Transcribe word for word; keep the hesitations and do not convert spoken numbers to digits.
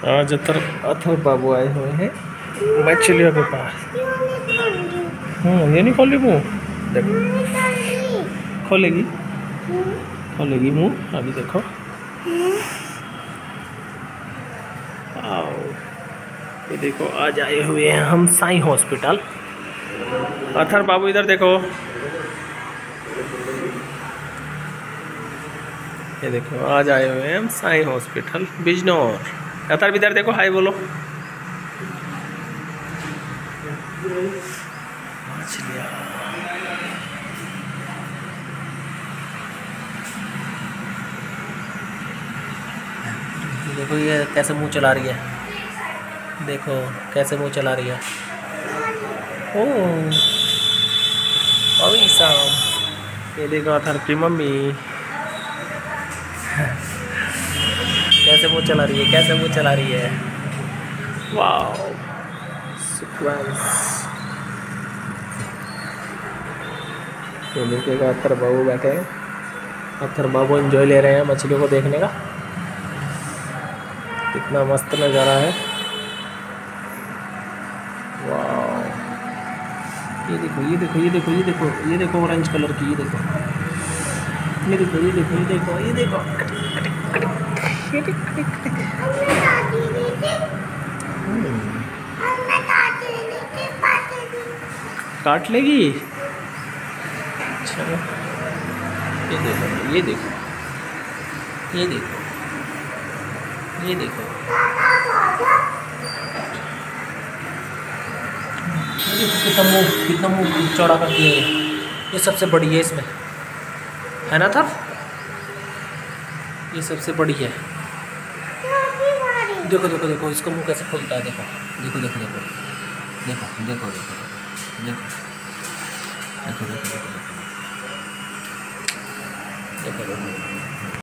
आज अथर अथर बाबू आए हुए हैं मछलियों के पास। हम्म ये नहीं खोली मुँह, देखो खोलेगी खोलेगी मुँह अभी देखो। आओ ये देखो आज आए हुए हैं हम साई हॉस्पिटल। अथर बाबू इधर देखो, ये देखो आज आए हुए हैं हम साई हॉस्पिटल बिजनौर। अथर इधर देखो, हाय बोलो। मछलियाँ देखो ये कैसे मुंह चला रही है, देखो कैसे मुंह चला रही है। ओह अभी शाम, ये देखो अथर की मम्मी कैसे मुंह चला रही है, कैसे मुंह चला रही है। वाह सरप्राइज। ये देखिएगा अथर बाबू बैठे हैं, अथर बाबू एंजॉय ले रहे हैं मछलियों को देखने का। कितना मस्त नज़ारा है। वाह ये देखो ये देखो ये देखो ये देखो ये देखो ऑरेंज कलर की, ये देखो ये देखो ये देखो ये देखो ये देखो ये देखो काट लेगी। अच्छा ये देखो ये देखो ये देखो ये देखो कितना मुंह कितना मुंह चौड़ा करती है। ये सबसे बड़ी है इसमें, है ना था, ये सबसे बड़ी है। देखो देखो देखो इसका मुंह कैसे खुलता है, देखो देखो देखो देखो देखो देखो देखो देखो देखो देखो देखो देखो देखो देखो